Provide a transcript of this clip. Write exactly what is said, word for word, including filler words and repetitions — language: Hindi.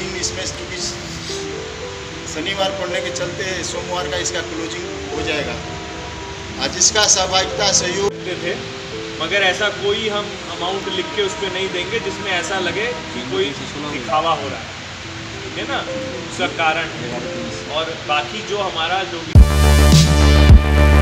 लेकिन इसमें क्योंकि शनिवार पड़ने के चलते सोमवार का इसका क्लोजिंग हो जाएगा। आज इसका सहभागिता सहयोग थे, मगर ऐसा कोई हम अमाउंट लिख के उस पर नहीं देंगे जिसमें ऐसा लगे कि कोई दिखावा हो रहा है, ठीक है ना, उसका कारण है। और बाकी जो हमारा जो भी